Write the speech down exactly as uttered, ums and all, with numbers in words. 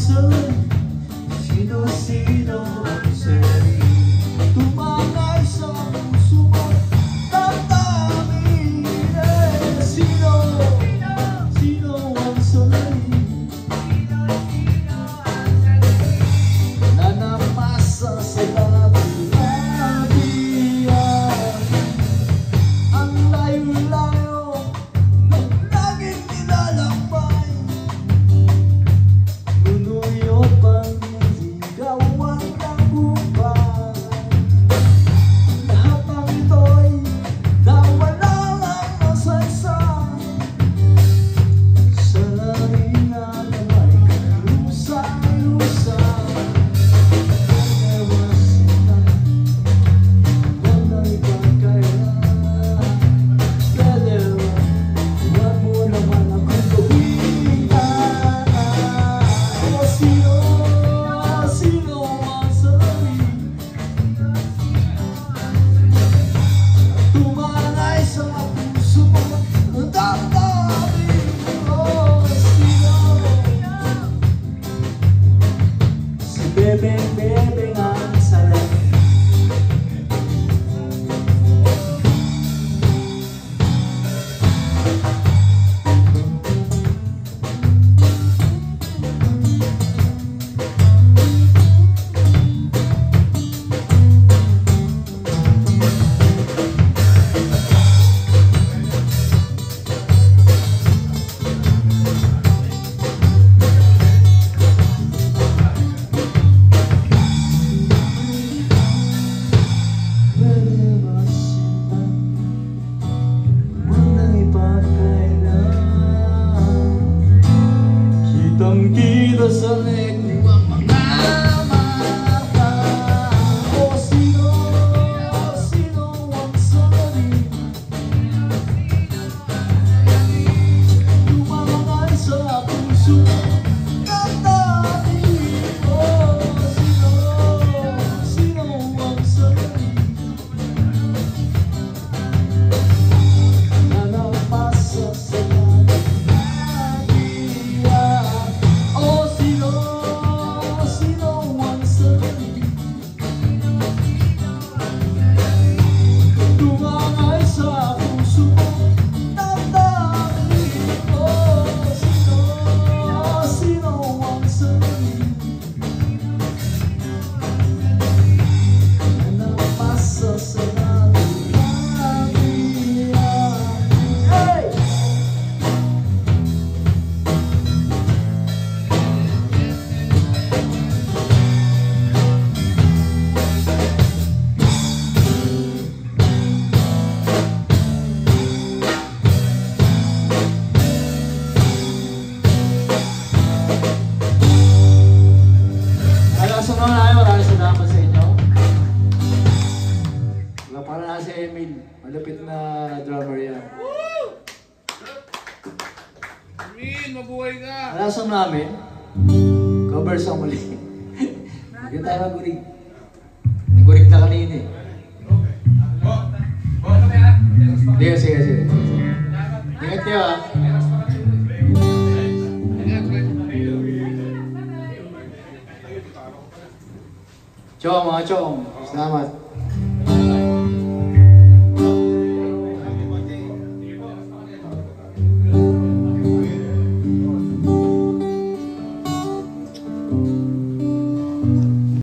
sa'yo? Sino-sino ang sa'yo? Tumangay sa puso mo, damdamin. Eh, sino? Sino ang sa'yo? Nanamasa sa labi natin. Ang layo-layo ng laging nilalakbay. Nunuyot bang ligawan ng buhay? Lahat ng ito'y nawala lang ng saysay. Sa laringan na may kalusay-lusay. Bebeng-bebeng ang sarap. Kitang-kita sa leg mo ang mga mata. O sino, sino ang sabi? Lumangay sa puso katabi. O sino, sino ang sabi? Nanamasa sa maraming salamat sa inyo. Wala pa na si Emil. Malapit na drummer yan. Emil, mabuhay ka! Alasang namin, cover sa muli. Hindi tayo magurig. Nagurig na kanina eh. Sige, sige, sige. Ingat niyo ah. Chong, mga chong. Salamat.